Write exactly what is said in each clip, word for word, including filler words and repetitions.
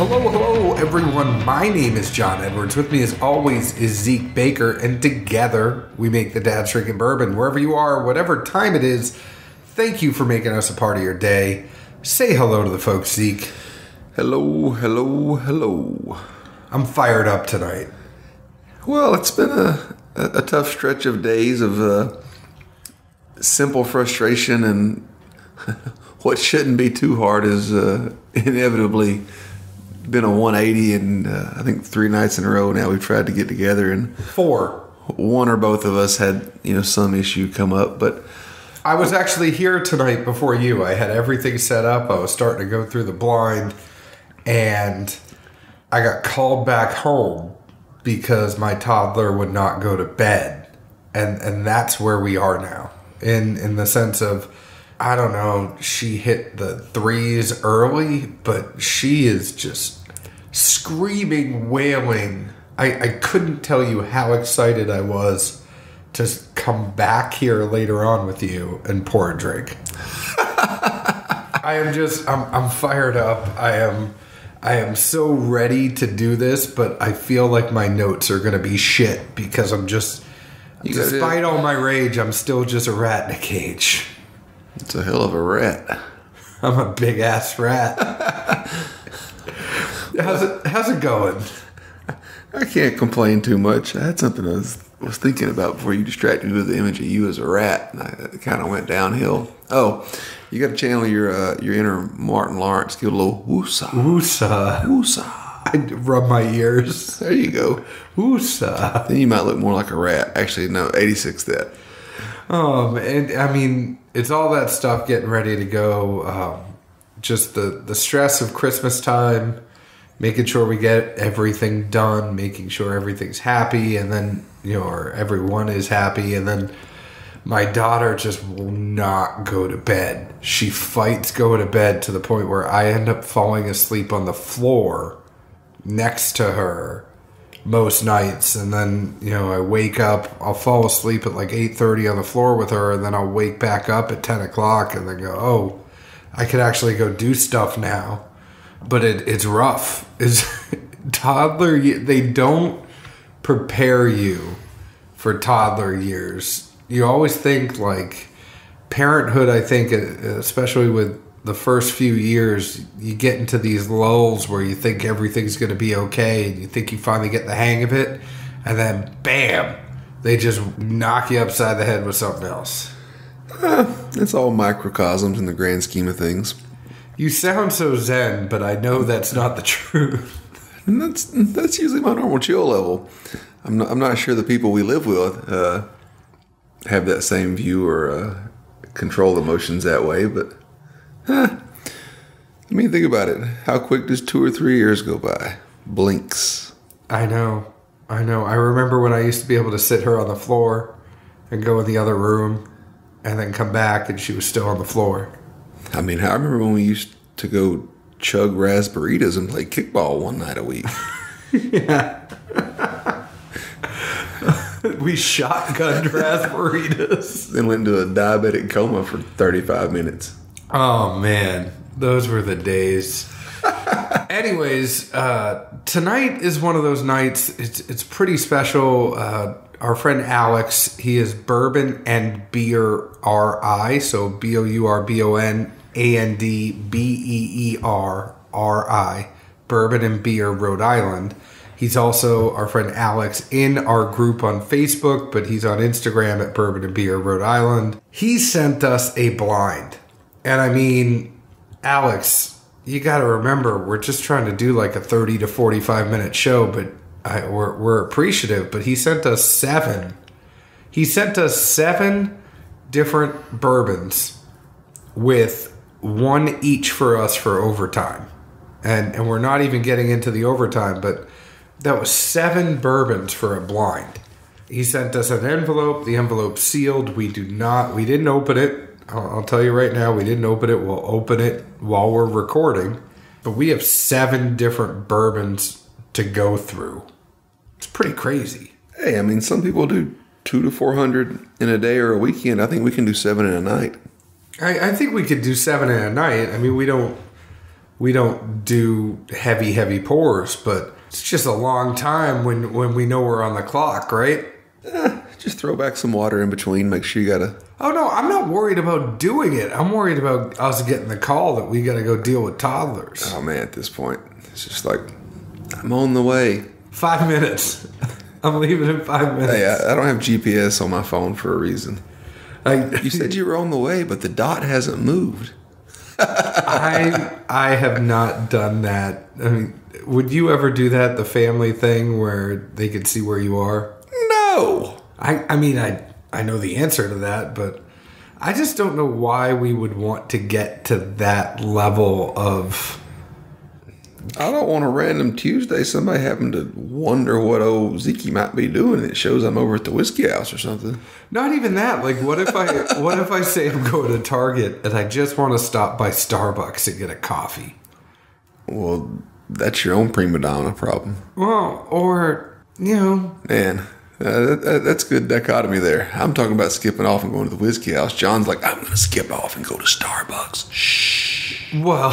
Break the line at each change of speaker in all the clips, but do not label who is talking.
Hello, hello, everyone. My name is John Edwards. With me, as always, is Zeke Baker, and together we make the Dad's Drinking Bourbon. Wherever you are, whatever time it is, thank you for making us a part of your day. Say hello to the folks, Zeke.
Hello, hello, hello.
I'm fired up tonight.
Well, it's been a, a, a tough stretch of days of uh, simple frustration, and what shouldn't be too hard is uh, inevitably been a one eighty, and uh, I think three nights in a row now we've tried to get together, and
Four.
one or both of us had, you know, some issue come up. But
I was actually here tonight before you. I had everything set up. I was starting to go through the blind, and I got called back home because my toddler would not go to bed. And and that's where we are now. In in the sense of, I don't know, she hit the threes early, but she is just screaming, wailing. I, I couldn't tell you how excited I was to come back here later on with you and pour a drink. I am just, I'm, I'm fired up. I am, I am so ready to do this, but I feel like my notes are going to be shit because I'm just, you despite all my rage, I'm still just a rat in a cage.
It's a hell of a rat.
I'm a big ass rat. How's it, how's it going?
I can't complain too much. I had something I was, was thinking about before you distracted me with the image of you as a rat, and I, it kind of went downhill. Oh, you got to channel your uh, your inner Martin Lawrence. Give a little woosah.
Woosah.
Woosah.
I rub my ears.
There you go.
Woosah.
Then you might look more like a rat. Actually, no, eighty-six that.
Um, and I mean, it's all that stuff getting ready to go. Um, just the, the stress of Christmas time, making sure we get everything done, making sure everything's happy, and then, you know, or everyone is happy. And then my daughter just will not go to bed. She fights going to bed to the point where I end up falling asleep on the floor next to her most nights. And then, you know, I wake up, I'll fall asleep at like eight thirty on the floor with her, and then I'll wake back up at ten o'clock and then go, oh, I could actually go do stuff now. But it, it's rough. Is toddler, they don't prepare you for toddler years. You always think like parenthood, I think, especially with the first few years, you get into these lulls where you think everything's going to be okay, and you think you finally get the hang of it, and then bam, they just knock you upside the head with something else.
Uh, it's all microcosms in the grand scheme of things.
You sound so zen, but I know that's not the truth.
And that's that's usually my normal chill level. I'm not, I'm not sure the people we live with uh, have that same view or uh, control emotions that way, but huh. I mean, think about it. How quick does two or three years go by? Blinks.
I know. I know. I remember when I used to be able to sit her on the floor and go in the other room and then come back and she was still on the floor.
I mean, I remember when we used to go chug raspberries and play kickball one night a week.
Yeah. We shotgunned raspberries.
Then went into a diabetic coma for thirty-five minutes.
Oh, man. Those were the days. Anyways, uh, tonight is one of those nights. It's it's pretty special. Uh, our friend Alex, he is Bourbon and Beer R I, so B O U R B O N A N D B E E R R I, Bourbon and Beer Rhode Island. He's also our friend Alex in our group on Facebook, but he's on Instagram at Bourbon and Beer Rhode Island. He sent us a blind. And I mean, Alex, you got to remember, we're just trying to do like a thirty to forty-five minute show, but I, we're, we're appreciative. But he sent us seven. He sent us seven different bourbons with one each for us for overtime. And, and we're not even getting into the overtime, but that was seven bourbons for a blind. He sent us an envelope. The envelope sealed. We do not, we didn't open it. I'll tell you right now, we didn't open it. We'll open it while we're recording. But we have seven different bourbons to go through. It's pretty crazy.
Hey, I mean, some people do two to four hundred in a day or a weekend. I think we can do seven in a night.
I, I think we could do seven in a night. I mean, we don't we don't do heavy, heavy pours, but it's just a long time when, when we know we're on the clock, right?
Eh, just throw back some water in between. Make sure you got to...
Oh, no, I'm not worried about doing it. I'm worried about us getting the call that we got to go deal with toddlers.
Oh, man, at this point, it's just like, I'm on the way.
Five minutes. I'm leaving in five minutes.
Hey, I, I don't have G P S on my phone for a reason.
I,
You said you were on the way, but the dot hasn't moved.
I I have not done that. I mean, would you ever do that, the family thing where they could see where you are?
No.
I, I mean, I, I know the answer to that, but I just don't know why we would want to get to that level of...
I don't want a random Tuesday somebody happen to wonder what old Zeke might be doing and it shows I'm over at the whiskey house or something.
Not even that. Like, what if I what if I say I'm going to Target and I just want to stop by Starbucks and get a coffee?
Well, that's your own prima donna problem.
Well, or, you know...
Man, uh, that, that's good dichotomy there. I'm talking about skipping off and going to the whiskey house. John's like, I'm going to skip off and go to Starbucks. Shh.
Well...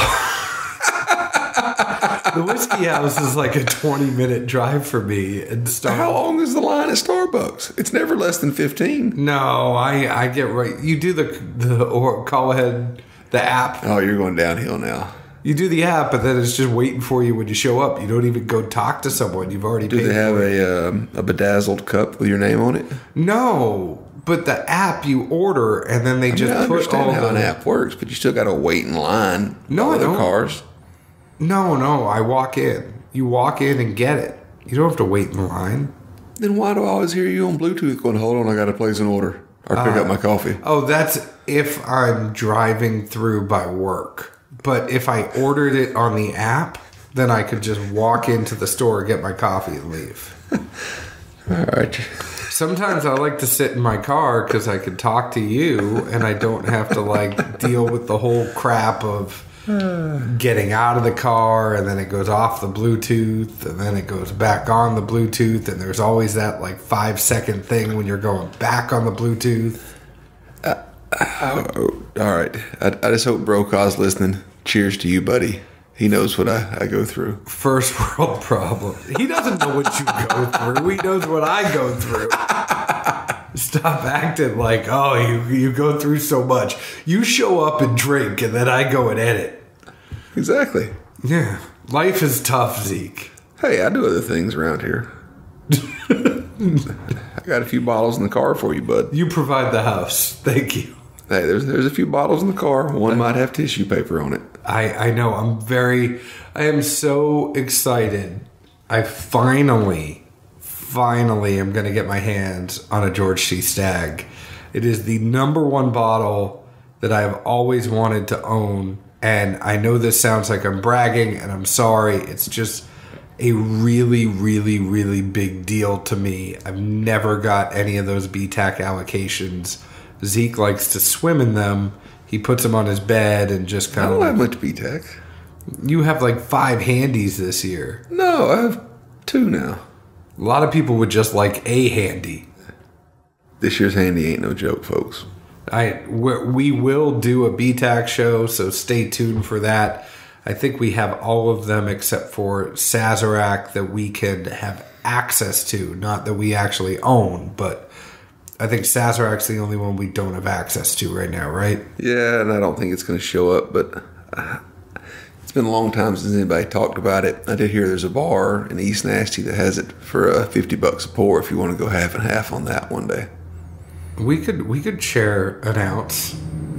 The whiskey house is like a twenty-minute drive for me. And Star-
How long is the line at Starbucks? It's never less than fifteen.
No, I, I get right. You do the the or call ahead the app.
Oh, you're going downhill now.
You do the app, but then it's just waiting for you when you show up. You don't even go talk to someone. You've already
Do
paid
they have
for it.
a um, a bedazzled cup with your name on it?
No, but the app you order and then they
I
just
mean, I
put
understand
all
how an
the...
app works, but you still got to wait in line.
No,
with
I
other
don't.
cars.
No, no, I walk in. You walk in and get it. You don't have to wait in line.
Then why do I always hear you on Bluetooth going, hold on, I got to place an order or pick
Uh,
up my coffee?
Oh, that's if I'm driving through by work. But if I ordered it on the app, then I could just walk into the store, get my coffee, and leave.
All right.
Sometimes I like to sit in my car because I can talk to you and I don't have to like deal with the whole crap of getting out of the car and then it goes off the Bluetooth and then it goes back on the Bluetooth and there's always that like five second thing when you're going back on the Bluetooth.
Uh, oh, all right. I, I just hope Brokaw's listening. Cheers to you, buddy. He knows what I, I go through.
First world problem. He doesn't know what you go through. He knows what I go through. Stop acting like, oh, you, you go through so much. You show up and drink, and then I go and edit.
Exactly.
Yeah. Life is tough, Zeke.
Hey, I do other things around here. I got a few bottles in the car for you, bud.
You provide the house. Thank you.
Hey, there's there's a few bottles in the car. One might have tissue paper on it.
I, I know. I'm very... I am so excited. I finally... Finally, I'm going to get my hands on a George C. Stagg. It is the number one bottle that I have always wanted to own. And I know this sounds like I'm bragging, and I'm sorry. It's just a really, really, really big deal to me. I've never got any of those B TAC allocations. Zeke likes to swim in them. He puts them on his bed and just
I
kind of...
don't
like,
have much B TAC.
You have like five handies this year.
No, I have two now.
A lot of people would just like a handy.
This year's handy ain't no joke, folks.
I we're, we will do a B TAC show, so stay tuned for that. I think we have all of them except for Sazerac that we can have access to, not that we actually own, but I think Sazerac's the only one we don't have access to right now, right?
Yeah, and I don't think it's going to show up, but uh, it's been a long time since anybody talked about it. I did hear there's a bar in East Nasty that has it for uh, fifty bucks a pour if you want to go half and half on that one day.
We could we could share an ounce.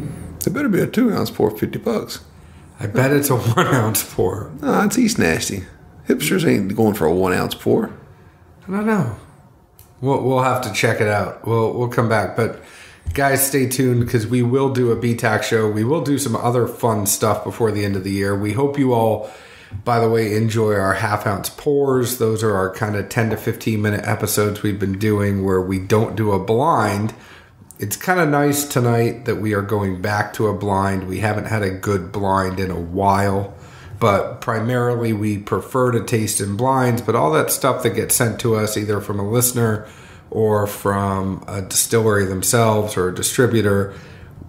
It better be a two ounce pour for fifty bucks.
I bet it's a one ounce pour.
No, it's East Nasty. Hipsters ain't going for a one ounce pour.
I don't know. We'll we'll have to check it out. We'll we'll come back, but guys, stay tuned because we will do a B TAC show. We will do some other fun stuff before the end of the year. We hope you all, by the way, enjoy our half ounce pours. Those are our kind of ten to fifteen minute episodes we've been doing where we don't do a blind. It's kind of nice tonight that we are going back to a blind. We haven't had a good blind in a while, but primarily we prefer to taste in blinds. But all that stuff that gets sent to us either from a listener or from a distillery themselves or a distributor,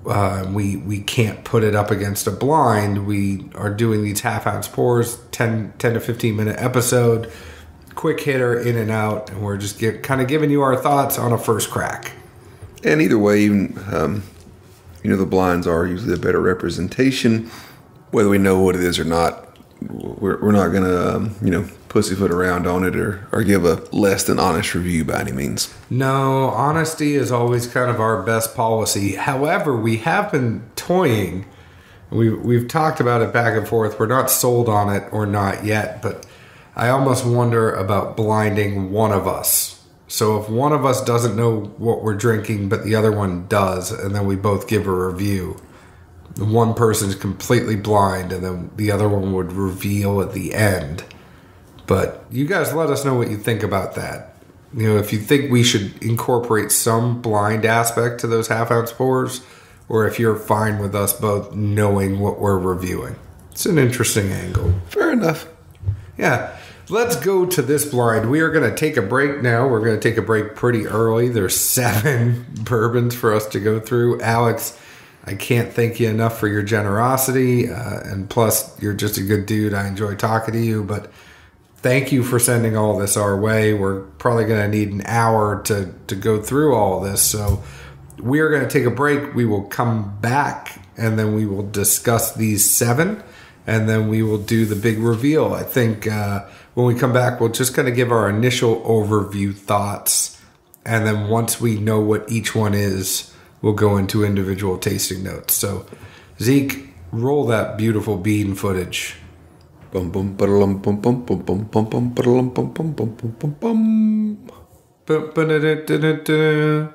uh, we we can't put it up against a blind. We are doing these half ounce pours, ten, ten to fifteen minute episode, quick hitter in and out, and we're just get, kind of giving you our thoughts on a first crack.
And either way, even um, you know, the blinds are usually a better representation, whether we know what it is or not. We're, we're not going to, um, you know, pussyfoot around on it or, or give a less than honest review by any means.
No, honesty is always kind of our best policy. However, we have been toying. We've, we've talked about it back and forth. We're not sold on it or not yet, but I almost wonder about blinding one of us. So if one of us doesn't know what we're drinking, but the other one does, and then we both give a review, one person's completely blind, and then the other one would reveal at the end. But you guys let us know what you think about that. You know, if you think we should incorporate some blind aspect to those half ounce pours, or if you're fine with us both knowing what we're reviewing. It's an interesting angle.
Fair enough.
Yeah. Let's go to this blind. We are going to take a break now. We're going to take a break pretty early. There's seven bourbons for us to go through. Alex, I can't thank you enough for your generosity. Uh, and plus, you're just a good dude. I enjoy talking to you. But thank you for sending all this our way. We're probably going to need an hour to, to go through all this. So we are going to take a break. We will come back, and then we will discuss these seven. And then we will do the big reveal. I think uh, when we come back, we'll just kind of give our initial overview thoughts. And then once we know what each one is, we'll go into individual tasting notes. So, Zeke, roll that beautiful bean footage.
Bum bum ba-da-lum, bum bum bum bum bum bum ba-da-lum, bum bum bum bum bum bum.
Bum, ba-da-da-da-da-da.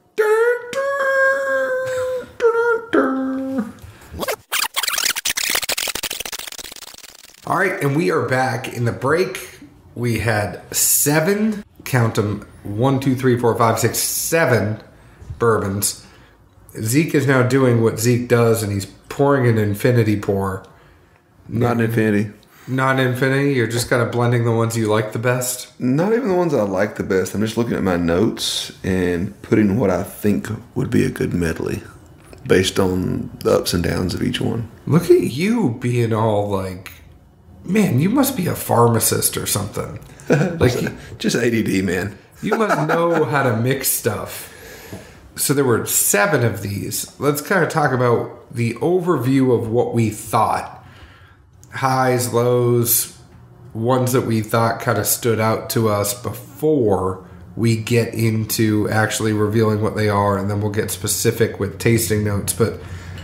All right, and we are back. In the break, we had seven, count them, one, two, three, four, five, six, seven bourbons. Zeke is now doing what Zeke does, and he's pouring an infinity pour.
Not an infinity.
Not an infinity? You're just kind of blending the ones you like the best?
Not even the ones I like the best. I'm just looking at my notes and putting what I think would be a good medley based on the ups and downs of each one.
Look at you being all like... Man, you must be a pharmacist or something. Like
just, just A D D, man.
You must know how to mix stuff. So there were seven of these. Let's kind of talk about the overview of what we thought. Highs, lows, ones that we thought kind of stood out to us before we get into actually revealing what they are, and then we'll get specific with tasting notes. But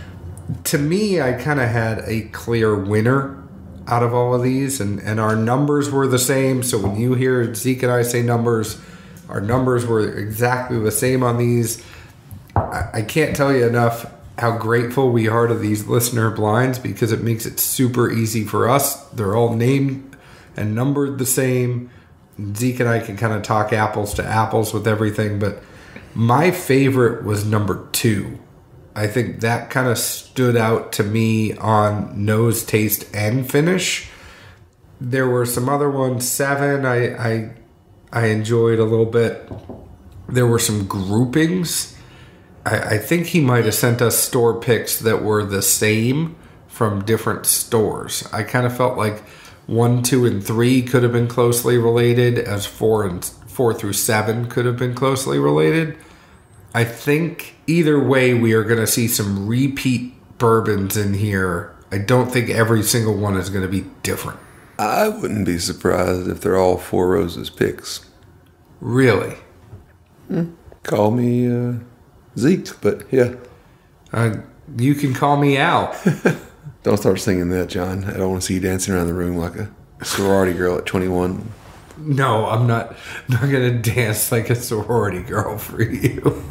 to me, I kind of had a clear winner out of all of these, and, and our numbers were the same. So when you hear Zeke and I say numbers, our numbers were exactly the same on these. I, I can't tell you enough how grateful we are to these listener blinds, because it makes it super easy for us. They're all named and numbered the same. Zeke and I can kind of talk apples to apples with everything, but my favorite was number two. I think that kind of stood out to me on nose, taste, and finish. There were some other ones, seven, I, I, I enjoyed a little bit. There were some groupings. I, I think he might have sent us store picks that were the same from different stores. I kind of felt like one, two, and three could have been closely related, as four and four through seven could have been closely related. I think either way, we are going to see some repeat bourbons in here. I don't think every single one is going to be different.
I wouldn't be surprised if they're all Four Roses picks.
Really?
Hmm. Call me uh, Zeke, but yeah.
Uh, you can call me Al.
Don't start singing that, John. I don't want to see you dancing around the room like a sorority girl at twenty-one.
No, I'm not, not going to dance like a sorority girl for you.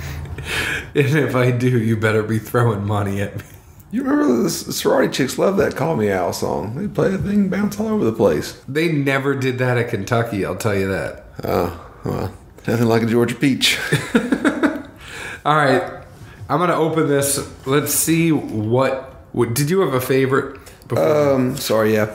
And if I do, you better be throwing money at me.
You remember the sorority chicks love that Call Me Al song. They play the thing, bounce all over the place.
They never did that at Kentucky, I'll tell you that.
Oh, well, nothing like a Georgia peach.
All right, I'm going to open this. Let's see what, what... Did you have a favorite?
Before? Um, sorry, yeah.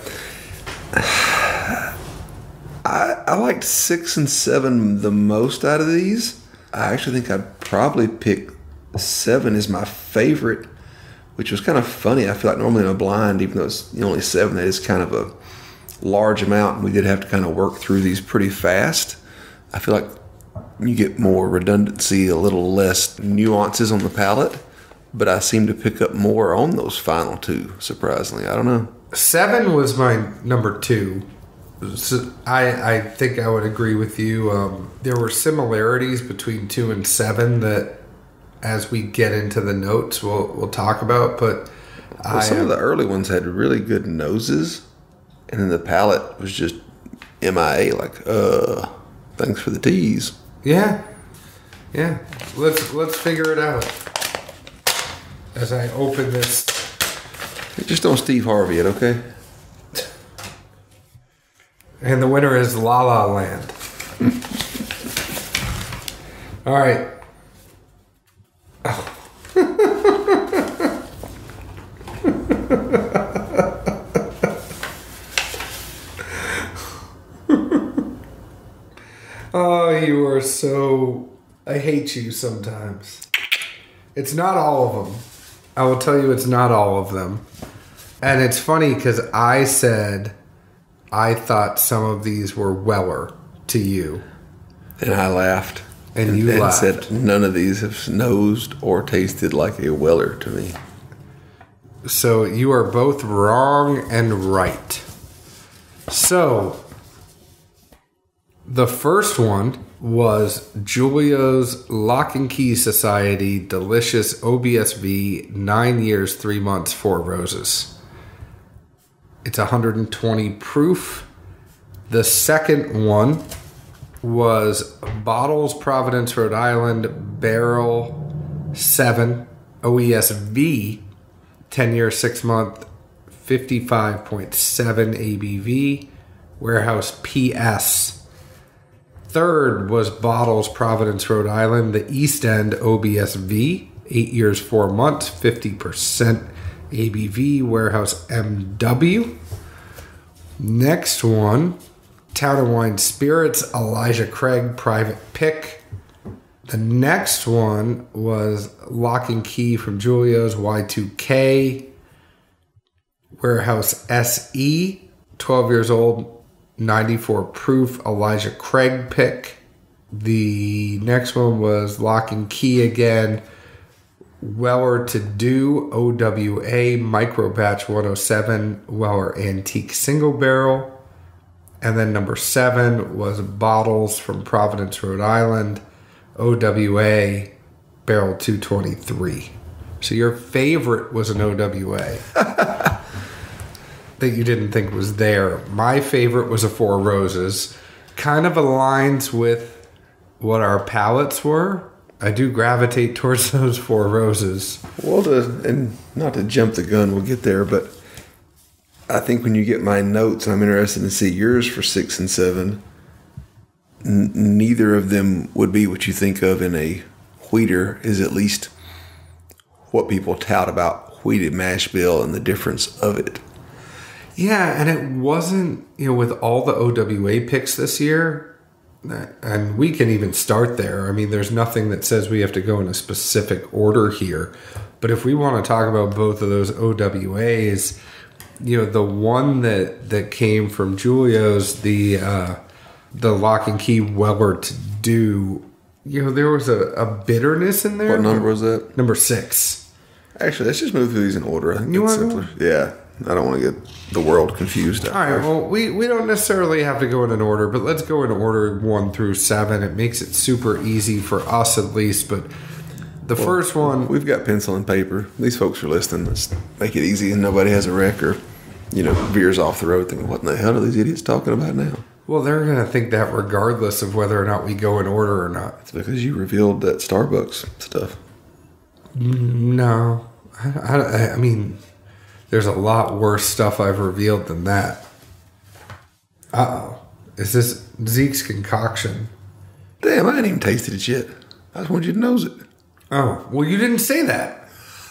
I, I liked six and seven the most out of these. I actually think I'd probably pick seven is my favorite, which was kind of funny. I feel like normally in a blind, even though it's only seven, that is kind of a large amount, and we did have to kind of work through these pretty fast. I feel like you get more redundancy, a little less nuances on the palate, but I seem to pick up more on those final two, surprisingly. I don't know.
Seven was my number two. So I, I think I would agree with you. Um, there were similarities between two and seven that, as we get into the notes, we'll we'll talk about. But
well,
I,
some of the early ones had really good noses, and then the palate was just M I A. Like, uh, thanks for the tease.
Yeah, yeah. Let's let's figure it out as I open this.
Just don't Steve Harvey it, okay?
And the winner is La La Land. All right. Oh. Oh, you are so... I hate you sometimes. It's not all of them. I will tell you it's not all of them. And it's funny because I said I thought some of these were Weller to you.
And I laughed.
And,
and
you
and
laughed.
said none of these have nosed or tasted like a Weller to me.
So you are both wrong and right. So the first one was Julio's Lock and Key Society Delicious O B S V nine years, three months, four roses. It's one hundred twenty proof. The second one was Bottles Providence, Rhode Island Barrel seven O E S V ten year, six month, fifty-five point seven A B V. Warehouse P S. Third was Bottles Providence, Rhode Island, the East End O B S V, eight years, four months, fifty percent A B V, Warehouse M W. Next one, Town and Wine Spirits, Elijah Craig, Private Pick. The next one was Lock and Key from Julio's Y two K, Warehouse S E, twelve years old, ninety-four proof, Elijah Craig pick. The next one was Lock and Key again, Weller To Do O W A Micro Batch one oh seven Weller Antique Single Barrel. And then number seven was Bottles from Providence, Rhode Island, O W A Barrel two twenty-three. So your favorite was an O W A. That you didn't think was there. My favorite was a Four Roses. Kind of aligns with what our palates were. I do gravitate towards those Four Roses.
Well, to, and not to jump the gun, we'll get there, but I think when you get my notes, I'm interested to see yours for six and seven. N- neither of them would be what you think of in a wheater, is at least what people tout about wheated mash bill and the difference of it.
Yeah, and it wasn't, you know, with all the O W A picks this year, and we can even start there. I mean, there's nothing that says we have to go in a specific order here. But if we want to talk about both of those O W As, you know, the one that, that came from Julio's, the uh, the Lock and Key Weller To Do, you know, there was a, a bitterness in there.
What number was that?
Number six.
Actually, let's just move through these in order. I think
You
that's
want
simpler. Yeah. I don't want to get the world confused.
All right, well, we, we don't necessarily have to go in an order, but let's go in order one through seven. It makes it super easy for us, at least. But the well, first one...
We've got pencil and paper. These folks are listening. Let's make it easy and nobody has a wreck or, you know, veers off the road thinking, what in the hell are these idiots talking about now?
Well, they're going to think that regardless of whether or not we go in order or not.
It's because you revealed that Starbucks stuff.
No. I, I, I mean... There's a lot worse stuff I've revealed than that. Uh-oh. Is this Zeke's concoction?
Damn, I ain't even tasted it yet. I just wanted you to nose it.
Oh, well, you didn't say that.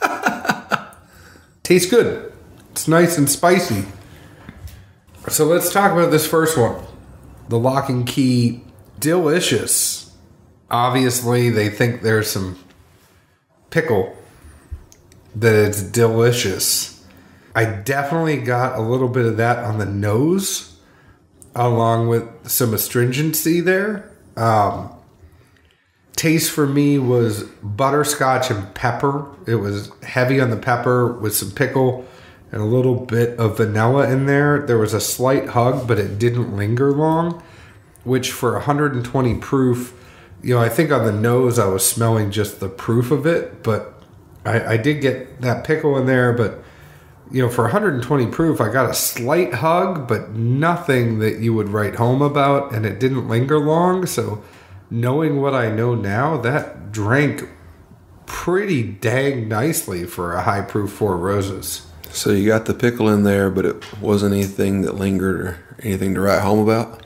Tastes good. It's nice and spicy. So let's talk about this first one. The Lock and Key Delicious. Obviously, they think there's some pickle that it's delicious. I definitely got a little bit of that on the nose, along with some astringency there. Um, taste for me was butterscotch and pepper. It was heavy on the pepper with some pickle and a little bit of vanilla in there. There was a slight hug, but it didn't linger long, which for one hundred twenty proof, you know, I think on the nose I was smelling just the proof of it, but I, I did get that pickle in there. But, you know, for one hundred twenty proof, I got a slight hug, but nothing that you would write home about, and it didn't linger long. So knowing what I know now, that drank pretty dang nicely for a high proof Four Roses.
So you got the pickle in there, but it wasn't anything that lingered or anything to write home about?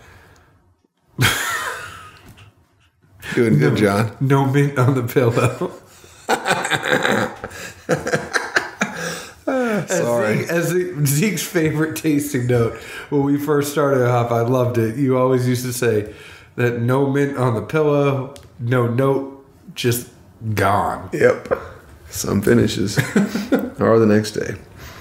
Doing good,
no,
John.
No mint on the pillow.
Sorry.
As, Zeke, as Zeke's favorite tasting note, when we first started off, I loved it. You always used to say that no mint on the pillow, no note, just gone.
Yep. Some finishes. Or the next day.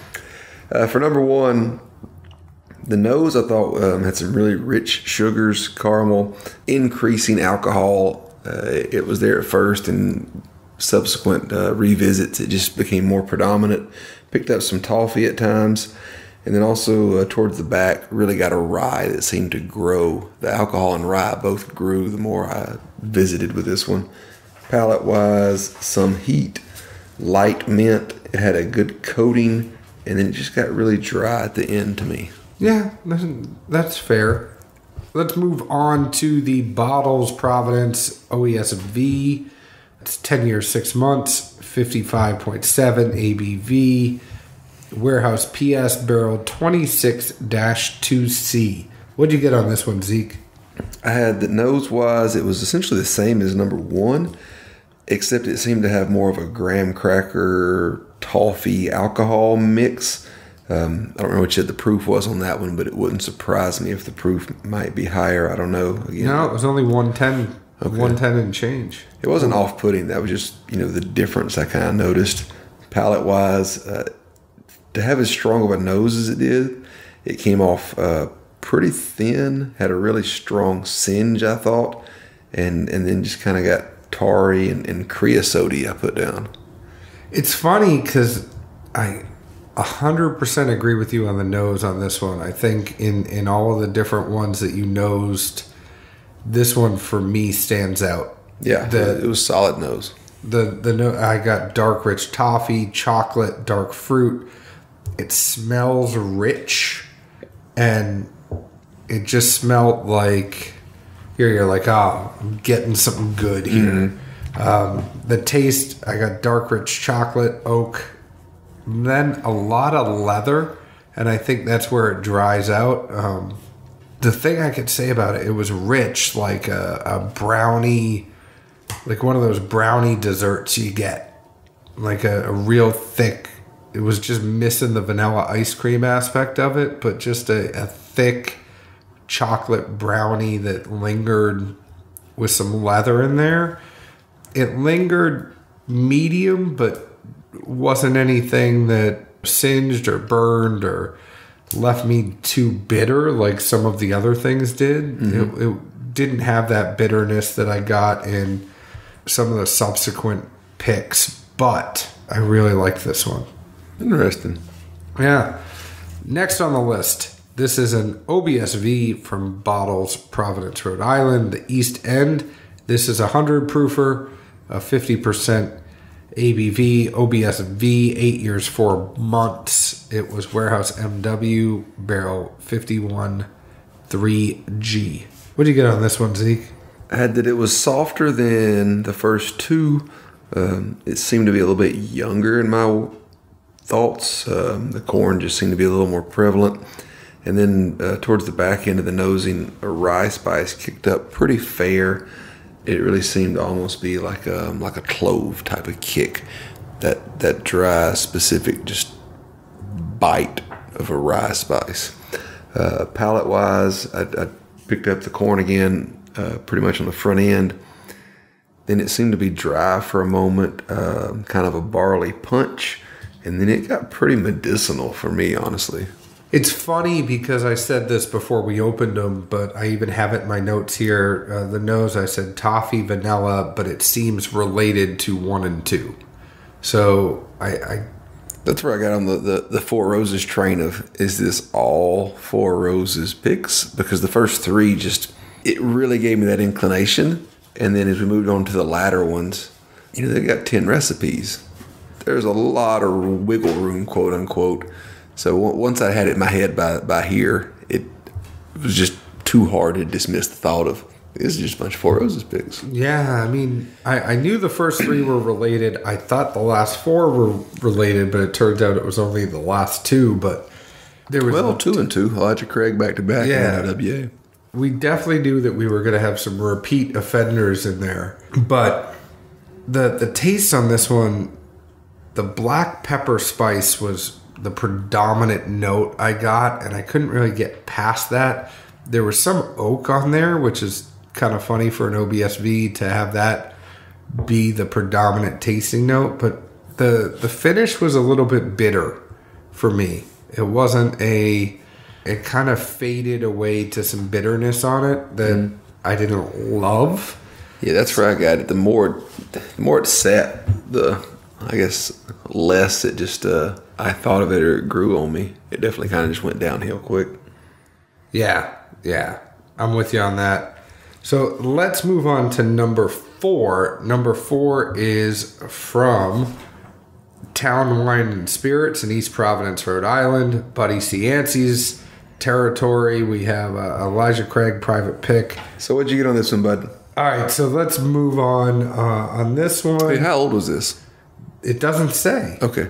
Uh, for number one, the nose, I thought um, had some really rich sugars, caramel, increasing alcohol. Uh, it was there at first, and subsequent uh, revisits, it just became more predominant. Picked up some toffee at times, and then also uh, towards the back, really got a rye that seemed to grow. The alcohol and rye both grew the more I visited with this one. Palate-wise, some heat, light mint. It had a good coating, and then it just got really dry at the end to me.
Yeah, that's, that's fair. Let's move on to the Bottles Providence O E S V. It's ten years, six months, fifty-five point seven A B V. Warehouse P S barrel twenty-six dash two C. What'd you get on this one, Zeke?
I had the nose-wise, it was essentially the same as number one, except it seemed to have more of a graham cracker toffee alcohol mix. Um, I don't know what the proof was on that one, but it wouldn't surprise me if the proof might be higher. I don't know. Again,
no, it was only one ten.
Okay.
one ten and change.
It wasn't off-putting. That was just, you know, the difference I kind of noticed. Palate-wise, uh, to have as strong of a nose as it did, it came off uh, pretty thin, had a really strong singe, I thought, and and then just kind of got tarry and, and creosote I put down.
It's funny because I one hundred percent agree with you on the nose on this one. I think in, in all of the different ones that you nosed, this one for me stands out.
Yeah,
the,
it was solid nose.
The the no, I got dark rich toffee, chocolate, dark fruit. It smells rich, and it just smelled like here you're like, oh, I'm getting something good here. Mm-hmm. Um, the taste, I got dark rich chocolate, oak, then a lot of leather, and I think that's where it dries out. Um, the thing I could say about it, it was rich, like a, a brownie, like one of those brownie desserts you get, like a, a real thick. It was just missing the vanilla ice cream aspect of it, but just a, a thick chocolate brownie that lingered with some leather in there. It lingered medium, but wasn't anything that singed or burned or left me too bitter like some of the other things did. Mm-hmm. It, it didn't have that bitterness that I got in some of the subsequent picks, but I really liked this one.
Interesting.
Yeah. Next on the list, this is an O B S V from Bottles, Providence, Rhode Island, the East End. This is a one hundred proofer, a fifty percent A B V, O B S V, eight years, four months. It was Warehouse M W, barrel fifty-one three G. What did you get on this one, Zeke?
I had that it was softer than the first two. Um, it seemed to be a little bit younger in my thoughts. Um, the corn just seemed to be a little more prevalent. And then uh, towards the back end of the nosing, a rye spice kicked up pretty fair. It really seemed to almost be like a, like a clove type of kick. That, that dry, specific, just bite of a rye spice. Uh, palate-wise, I, I picked up the corn again uh, pretty much on the front end. Then it seemed to be dry for a moment, uh, kind of a barley punch. And then it got pretty medicinal for me, honestly.
It's funny because I said this before we opened them, but I even have it in my notes here. Uh, the nose, I said toffee, vanilla, but it seems related to one and two. So I... I
That's where I got on the, the, the Four Roses train of, is this all Four Roses picks? Because the first three just, it really gave me that inclination. And then as we moved on to the latter ones, you know, they got ten recipes. There's a lot of wiggle room, quote unquote. So once I had it in my head by by here, it was just too hard to dismiss the thought of, this is just a bunch of Four Roses picks.
Yeah, I mean, I, I knew the first three were related. I thought the last four were related, but it turns out it was only the last two. But there was
well, two and two. Elijah Craig back to back.
Yeah,
in I W A.
We definitely knew that we were going to have some repeat offenders in there. But the the taste on this one, the black pepper spice was the predominant note I got, and I couldn't really get past that. There was some oak on there, which is kind of funny for an O B S V to have that be the predominant tasting note, but the the finish was a little bit bitter for me. It wasn't a... It kind of faded away to some bitterness on it that mm. I didn't love.
Yeah, that's where I got it. The more, the more it sat, the I guess less it just uh, I thought of it or it grew on me. It definitely kind of just went downhill quick.
Yeah, yeah, I'm with you on that. So let's move on to number four. Number four is from Town Wine and Spirits in East Providence, Rhode Island. Buddy Cianci's territory. We have uh, Elijah Craig private pick.
So what'd you get on this one, bud?
All right, so let's move on uh, on this one.
Hey, how old was this?
It doesn't say.
Okay.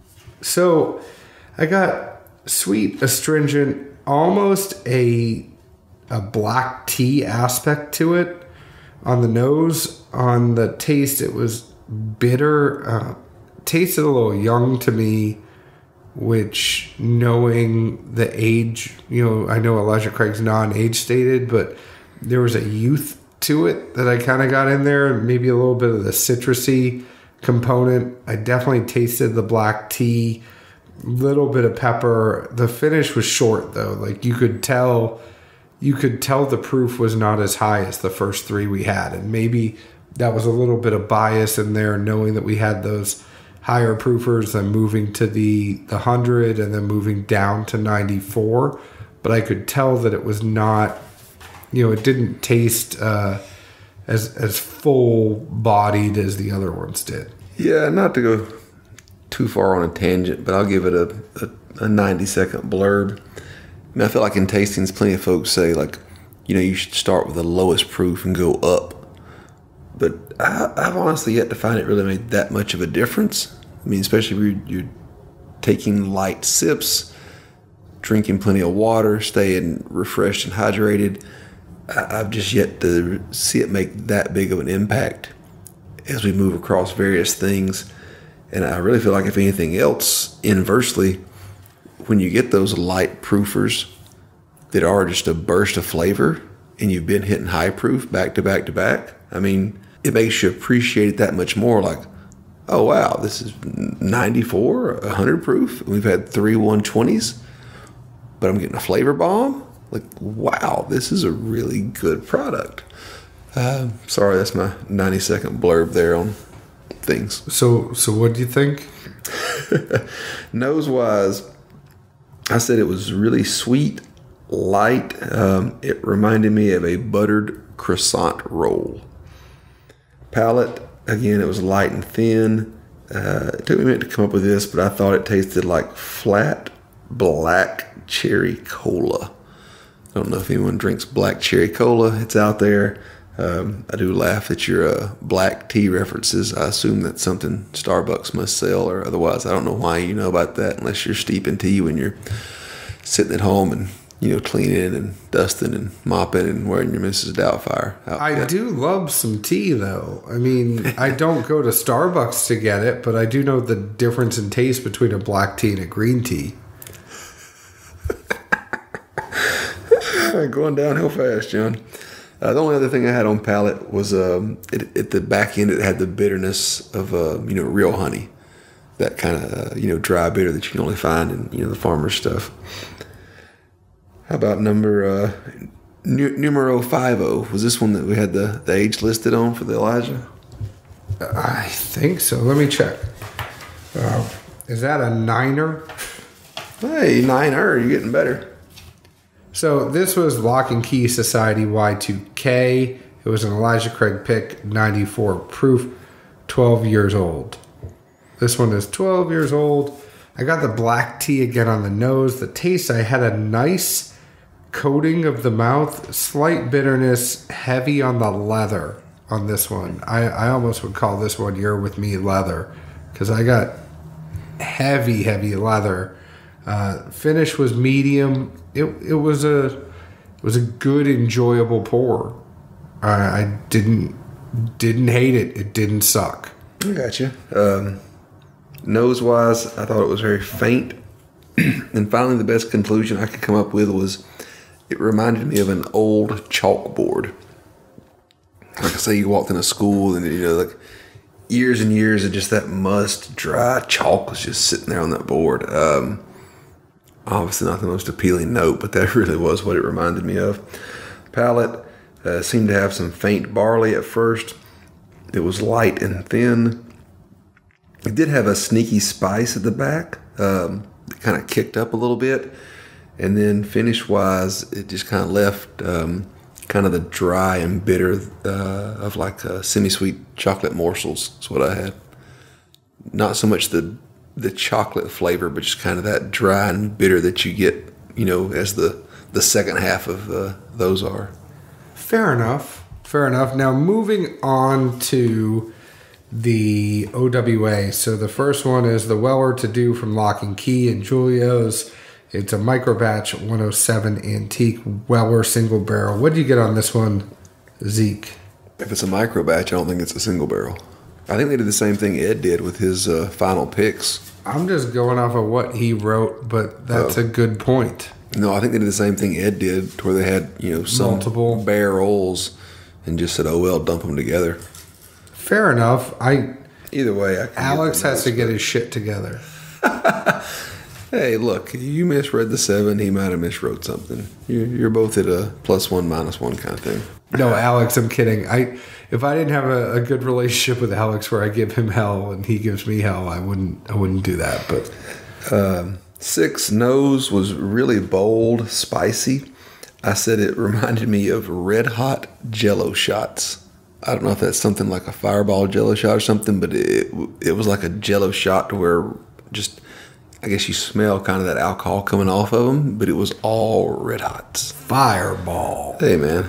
So I got sweet, astringent, almost a a black tea aspect to it on the nose. On the taste, it was bitter. Uh, tasted a little young to me, which, knowing the age, you know, I know Elijah Craig's non-age stated, but there was a youth to it that I kind of got in there. Maybe a little bit of the citrusy component. I definitely tasted the black tea, little bit of pepper. The finish was short though. Like you could tell, you could tell the proof was not as high as the first three we had. And maybe that was a little bit of bias in there, knowing that we had those higher proofers and moving to the, the one hundred and then moving down to ninety-four. But I could tell that it was not, you know, it didn't taste uh, as as full-bodied as the other ones did.
Yeah, not to go too far on a tangent, but I'll give it a, a, a ninety-second blurb. I mean, I feel like in tastings, plenty of folks say, like, you know, you should start with the lowest proof and go up. But I, I've honestly yet to find it really made that much of a difference. I mean, especially if you're, you're taking light sips, drinking plenty of water, staying refreshed and hydrated. I, I've just yet to see it make that big of an impact as we move across various things. And I really feel like, if anything else, inversely, when you get those light proofers that are just a burst of flavor and you've been hitting high proof back to back to back, I mean, it makes you appreciate it that much more. Like, oh, wow, this is ninety-four, one hundred proof. We've had three one twenties, but I'm getting a flavor bomb. Like, wow, this is a really good product. Uh, sorry, that's my ninety-second blurb there on things.
So, so what do you think?
Nose-wise, I said it was really sweet, light. Um, it reminded me of a buttered croissant roll. Palate, again, it was light and thin. Uh, it took me a minute to come up with this, but I thought it tasted like flat black cherry cola. I don't know if anyone drinks black cherry cola. It's out there. Um, I do laugh at your uh, black tea references. I assume that's something Starbucks must sell, or otherwise I don't know why you know about that unless you're steeping tea when you're sitting at home and, you know, cleaning and dusting and mopping and wearing your Missus Doubtfire outfit.
I do love some tea, though. I mean, I don't go to Starbucks to get it, but I do know the difference in taste between a black tea and a green tea.
Going downhill fast, John. Uh, the only other thing I had on palate was um, it, at the back end, it had the bitterness of uh, you know real honey, that kind of uh, you know dry bitter that you can only find in you know the farmer's stuff. How about number uh, nu- numero five oh? Was this one that we had the, the age listed on for the Elijah?
I think so. Let me check. Uh, is that a niner?
Hey, niner, you're getting better.
So this was Lock and Key Society Y two K. It was an Elijah Craig pick, ninety-four proof, twelve years old. This one is twelve years old. I got the black tea again on the nose. The taste, I had a nice coating of the mouth, slight bitterness, heavy on the leather on this one. I, I almost would call this one You're With Me leather, because I got heavy, heavy leather. Uh, finish was medium. It it was a it was a good, enjoyable pour. I, I didn't didn't hate it. It didn't suck.
I got you. Um, nose wise, I thought it was very faint. And finally, the best conclusion I could come up with was it reminded me of an old chalkboard. Like I say, you walked in a school and you know, like years and years of just that must dry chalk was just sitting there on that board. Um, obviously, not the most appealing note, but that really was what it reminded me of. Palate uh, seemed to have some faint barley at first. It was light and thin. It did have a sneaky spice at the back. Um, it kind of kicked up a little bit. And then finish-wise, it just kind of left um, kind of the dry and bitter uh, of like uh, semi-sweet chocolate morsels. That's what I had. Not so much the the chocolate flavor, but just kind of that dry and bitter that you get, you know, as the, the second half of uh, those are.
Fair enough. Fair enough. Now, moving on to the O W A. So the first one is the Weller To Do from Lock and Key and Julio's. It's a micro batch one oh seven antique Weller single barrel. What do you get on this one, Zeke?
If it's a micro batch, I don't think it's a single barrel. I think they did the same thing Ed did with his uh, final picks.
I'm just going off of what he wrote, but that's oh. a good point.
No, I think they did the same thing Ed did, to where they had you know some
multiple
barrels and just said, "Oh well, dump them together."
Fair enough. I
either way, I
Alex has to get his shit together.
Hey, look, you misread the seven. He might have miswrote something. You're, you're both at a plus one, minus one kind of thing.
No, Alex, I'm kidding. I if I didn't have a, a good relationship with Alex where I give him hell and he gives me hell, I wouldn't I wouldn't do that. But
um, six nose was really bold, spicy. I said it reminded me of red hot Jello shots. I don't know if that's something like a Fireball Jello shot or something, but it it was like a Jello shot to where just, I guess you smell kind of that alcohol coming off of them, but it was all red hots.
Fireball.
Hey, man.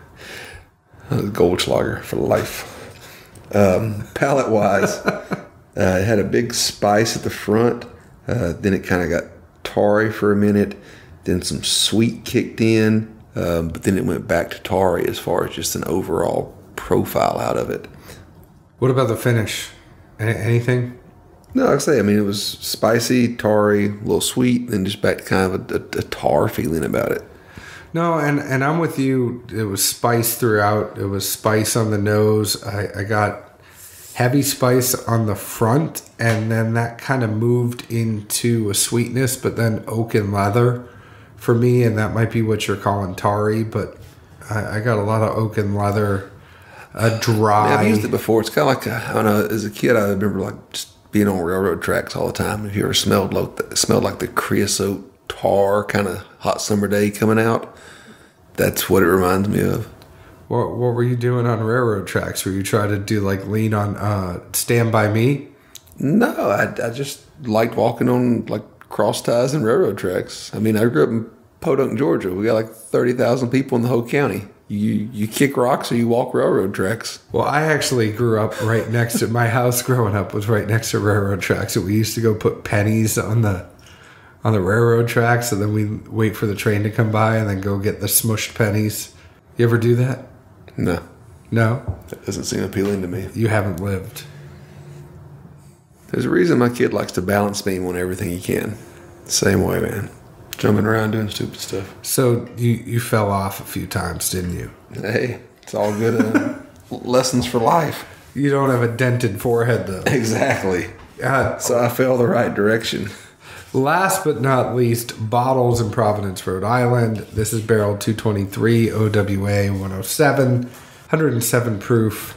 Goldschlager for life. Um, palate-wise, uh, it had a big spice at the front. Uh, then it kind of got tarry for a minute. Then some sweet kicked in. Um, but then it went back to tarry as far as just an overall profile out of it.
What about the finish? Any, anything?
No, like I say, I mean, it was spicy, tarry, a little sweet, then just back to kind of a, a, a tar feeling about it.
No, and, and I'm with you. It was spice throughout. It was spice on the nose. I, I got heavy spice on the front, and then that kind of moved into a sweetness, but then oak and leather for me, and that might be what you're calling tarry, but I, I got a lot of oak and leather, a dry.
Yeah, I've used it before. It's kind of like, a, I don't know, as a kid, I remember like just being on railroad tracks all the time. If you ever smelled like the, smelled like the creosote tar kind of hot summer day coming out, that's what it reminds me of.
What What were you doing on railroad tracks? Were you trying to do like lean on uh, Stand By Me?
No, I, I just liked walking on like cross ties and railroad tracks. I mean, I grew up in Podunk, Georgia. We got like thirty thousand people in the whole county. You you kick rocks or you walk railroad tracks.
Well, I actually grew up right next to my house. Growing up was right next to railroad tracks, and we used to go put pennies on the on the railroad tracks, and then we wait for the train to come by, and then go get the smushed pennies. You ever do that?
No,
no.
That doesn't seem appealing to me.
You haven't lived.
There's a reason my kid likes to balance beam on everything he can. Same way, man. jumping around doing stupid stuff.
So you, you fell off a few times, didn't you?
Hey, it's all good uh, lessons for life.
You don't have a dented forehead, though.
Exactly.
Uh,
So I fell the right direction.
Last but not least, bottles in Providence, Rhode Island. This is barrel two twenty-three, O W A one oh seven, one hundred seven proof,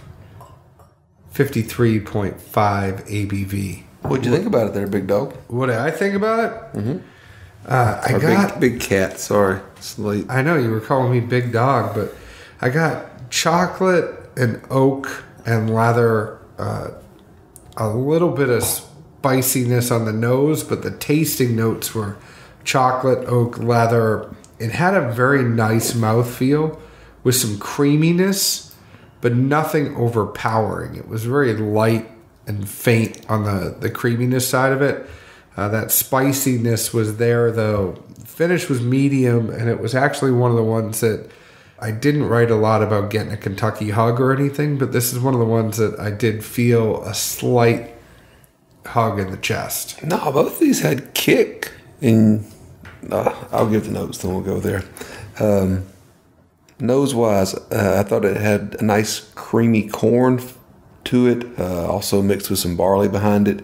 fifty-three point five A B V.
What'd you think about it there, big dog?
What did I think about it? Mm-hmm. Uh, I
Or
got...
big, big cat, sorry. It's late.
I know you were calling me big dog, but I got chocolate and oak and leather, uh, a little bit of spiciness on the nose, but the tasting notes were chocolate, oak, leather. It had a very nice mouthfeel with some creaminess, but nothing overpowering. It was very light and faint on the, the creaminess side of it. Uh, that spiciness was there, though. The finish was medium, and it was actually one of the ones that I didn't write a lot about getting a Kentucky hug or anything, but this is one of the ones that I did feel a slight hug in the chest.
No, both of these had kick. And uh, I'll give the nose, then we'll go there. Um, nose-wise, uh, I thought it had a nice creamy corn to it, uh, also mixed with some barley behind it.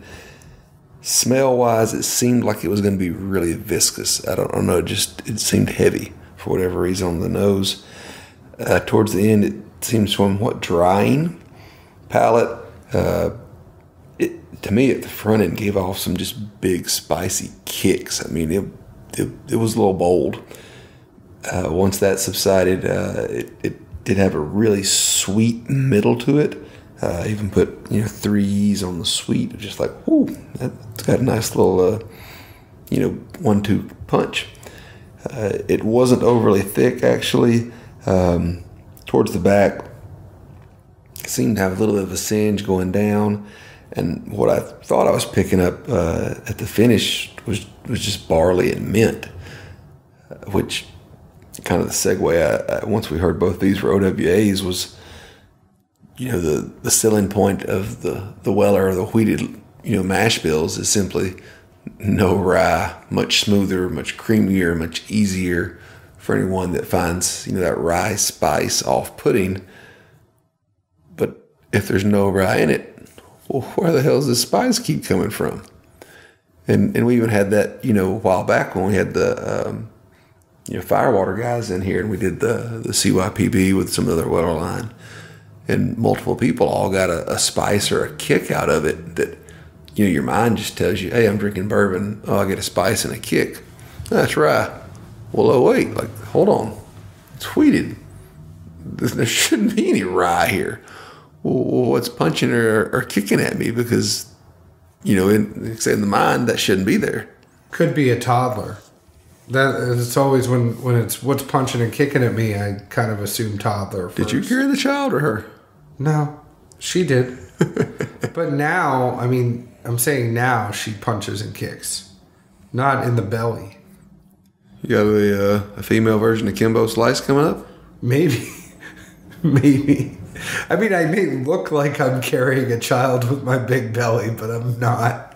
Smell-wise, it seemed like it was going to be really viscous. I don't, I don't know, it just it seemed heavy for whatever reason on the nose. Uh, towards the end, it seemed somewhat drying. Palate, uh, it, to me, at the front end, gave off some just big, spicy kicks. I mean, it it, it was a little bold. Uh, once that subsided, uh, it, it did have a really sweet middle to it. Uh, I even put, you know, threes on the sweet, just like, whoo, that's got a nice little, uh, you know, one two punch. Uh, it wasn't overly thick, actually. Um, towards the back, it seemed to have a little bit of a singe going down. And what I thought I was picking up uh, at the finish was, was just barley and mint, uh, which kind of the segue, I, I, once we heard both these for O W As, was, you know, the, the selling point of the, the Weller or the wheated, you know, mash bills is simply no rye, much smoother, much creamier, much easier for anyone that finds, you know, that rye spice off-putting. But if there's no rye in it, well, where the hell does the spice keep coming from? And and we even had that, you know, a while back when we had the, um, you know, Firewater guys in here and we did the, the C Y P B with some other Weller line. And multiple people all got a, a spice or a kick out of it that, you know, your mind just tells you, hey, I'm drinking bourbon. Oh, I get a spice and a kick. That's right. Well, oh, wait, like, hold on. It's wheated. There shouldn't be any rye here. Well, what's punching or, or kicking at me? Because, you know, in, say in the mind, that shouldn't be there.
Could be a toddler. That it's always when, when it's what's punching and kicking at me, I kind of assume toddler first.
Did you carry the child or her?
No, she did. But now, I mean, I'm saying now she punches and kicks, not in the belly.
You got a, uh, a female version of Kimbo Slice coming up?
Maybe. Maybe. I mean, I may look like I'm carrying a child with my big belly, but I'm not.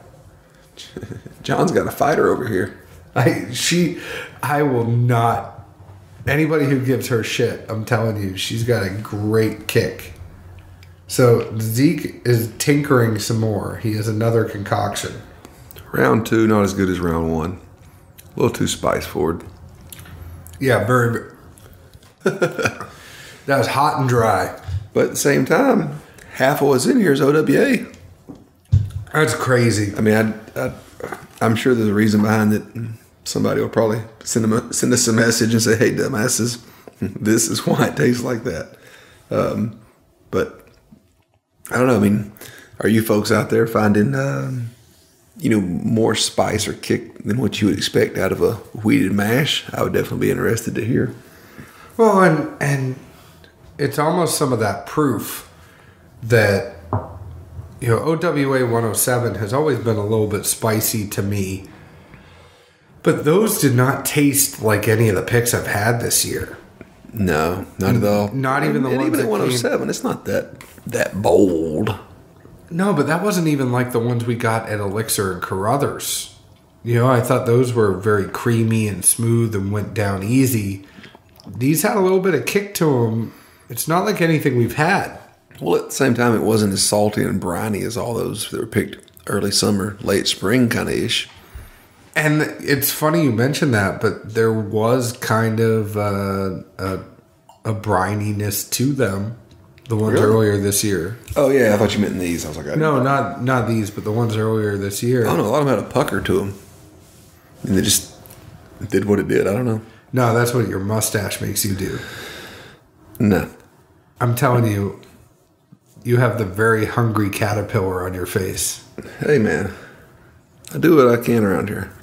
John's got a fighter over here.
I she, I will not. Anybody who gives her shit, I'm telling you, she's got a great kick. So Zeke is tinkering some more. He has another concoction.
Round two, not as good as round one. A little too spice forward.
Yeah, very. That was hot and dry.
But at the same time, half of what's in here is O W A.
That's crazy.
I mean, I, I, I'm sure there's a reason behind it. Somebody will probably send, them a, send us a message and say, hey, dumbasses, this is why it tastes like that. Um, but I don't know. I mean, are you folks out there finding, um, you know, more spice or kick than what you would expect out of a wheated mash? I would definitely be interested to hear.
Well, and and it's almost some of that proof that, you know, O W A one oh seven has always been a little bit spicy to me. But those did not taste like any of the picks I've had this year.
No, not at all.
Not even the
and
ones
even
that
at one oh seven,
came...
it's not that that bold.
No, but that wasn't even like the ones we got at Elixir and Carruthers. You know, I thought those were very creamy and smooth and went down easy. These had a little bit of kick to them. It's not like anything we've had.
Well, at the same time, it wasn't as salty and briny as all those that were picked early summer, late spring kind of ish.
And it's funny you mentioned that, but there was kind of uh, a, a brininess to them. The ones really? Earlier this year.
Oh, yeah. I thought you meant in these. I was like, I
no, not not these, but the ones earlier this year.
I don't know. A lot of them had a pucker to them. And they just did what it did. I don't know.
No, that's what your mustache makes you do.
No.
I'm telling you, you have the very hungry caterpillar on your face.
Hey, man. I do what I can around here.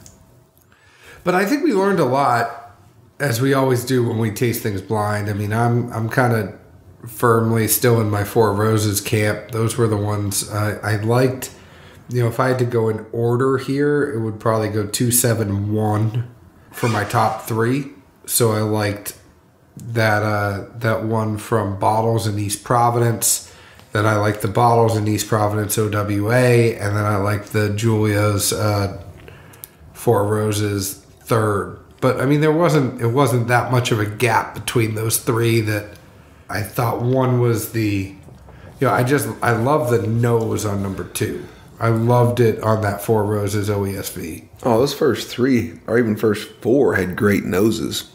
But I think we learned a lot, as we always do when we taste things blind. I mean, I'm I'm kind of firmly still in my Four Roses camp. Those were the ones I, I liked. You know, if I had to go in order here, it would probably go two seven one for my top three. So I liked that uh, that one from Bottles in East Providence. Then I liked the Bottles in East Providence O W A, and then I liked the Julia's uh, Four Roses third. But I mean, there wasn't it wasn't that much of a gap between those three that I thought one was the, you know, I just, I love the nose on number two. I loved it on that Four Roses O E S V.
Oh, those first three, or even first four, had great noses.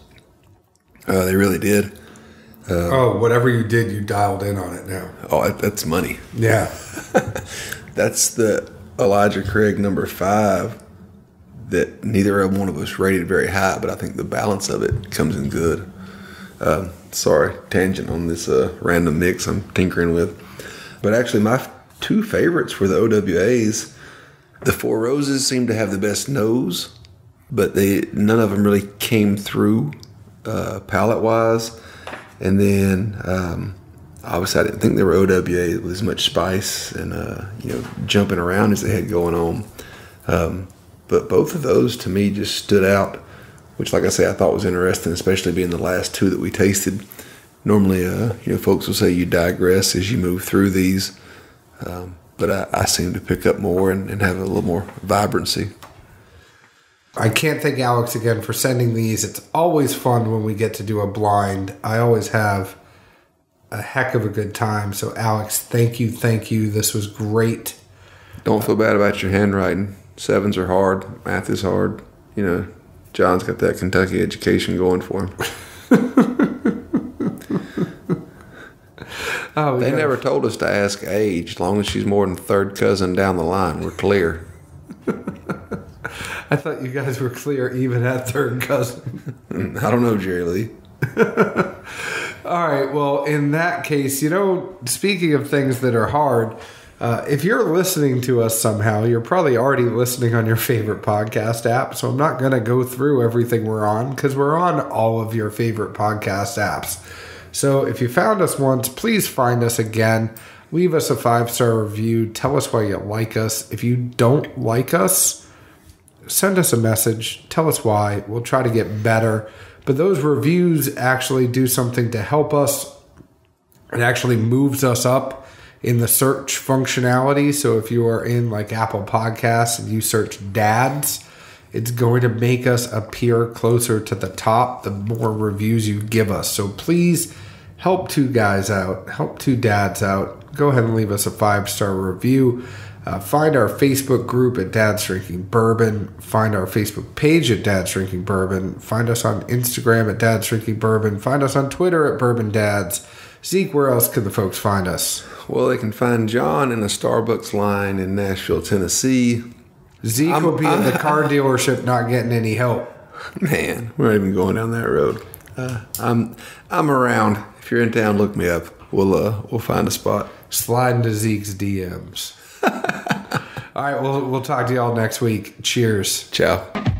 Uh, they really did.
Uh, oh, whatever you did, you dialed in on it now.
Oh, that's money.
Yeah.
That's the Elijah Craig number five that neither one of us rated very high, but I think the balance of it comes in good. Um, sorry, tangent on this uh, random mix I'm tinkering with. But actually, my f- two favorites were the O W As. The Four Roses seemed to have the best nose, but they none of them really came through uh, palate-wise. And then, um, obviously, I didn't think they were O W A with as much spice and uh, you know jumping around as they had going on. Um, but both of those, to me, just stood out. Which, like I say, I thought was interesting, especially being the last two that we tasted. Normally, uh, you know, folks will say you digress as you move through these, um, but I, I seem to pick up more and, and have a little more vibrancy.
I can't thank Alex again for sending these. It's always fun when we get to do a blind. I always have a heck of a good time. So, Alex, thank you, thank you. This was great.
Don't feel bad about your handwriting. Sevens are hard. Math is hard. You know. John's got that Kentucky education going for him. oh, they yeah. never told us to ask age. As long as she's more than third cousin down the line, we're clear.
I thought you guys were clear even at third cousin.
I don't know, Jerry Lee.
All right. Well, in that case, you know, speaking of things that are hard, Uh, if you're listening to us somehow, you're probably already listening on your favorite podcast app. So I'm not going to go through everything we're on because we're on all of your favorite podcast apps. So if you found us once, please find us again. Leave us a five-star review. Tell us why you like us. If you don't like us, send us a message. Tell us why. We'll try to get better. But those reviews actually do something to help us. It actually moves us up in the search functionality. So if you are in like Apple Podcasts and you search dads, it's going to make us appear closer to the top the more reviews you give us. So please help two guys out, help two dads out. Go ahead and leave us a five-star review. Uh, find our Facebook group at Dad's Drinking Bourbon. Find our Facebook page at Dad's Drinking Bourbon. Find us on Instagram at Dad's Drinking Bourbon. Find us on Twitter at Bourbon Dads. Zeke, where else can the folks find us?
Well, they can find John in a Starbucks line in Nashville, Tennessee.
Zeke I'm, will be I'm, at the car dealership not getting any help.
Man, we're not even going down that road. Uh, I'm I'm around. If you're in town, look me up. We'll uh, we'll find a spot.
Slide into Zeke's D Ms. All right, we'll we'll talk to y'all next week. Cheers.
Ciao.